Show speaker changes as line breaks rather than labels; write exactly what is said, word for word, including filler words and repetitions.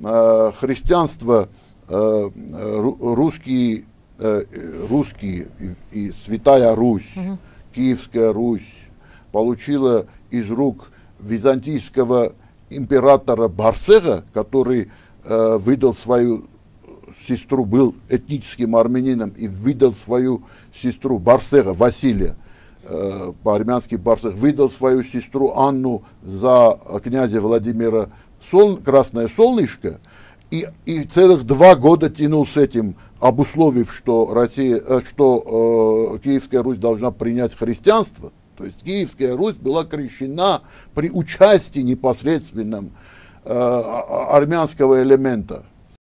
э, христианство, э, русские, э, русские и, и Святая Русь, угу. Киевская Русь получила из рук византийского императора Барсега, который э, выдал свою сестру, был этническим армянином и выдал свою сестру Барсега, Василия, э, по-армянски Барсег, выдал свою сестру Анну за князя Владимира Сол, Красное Солнышко, и, и целых два года тянул с этим, обусловив, что, Россия, э, что э, Киевская Русь должна принять христианство. То есть Киевская Русь была крещена при участии непосредственном э, армянского элемента.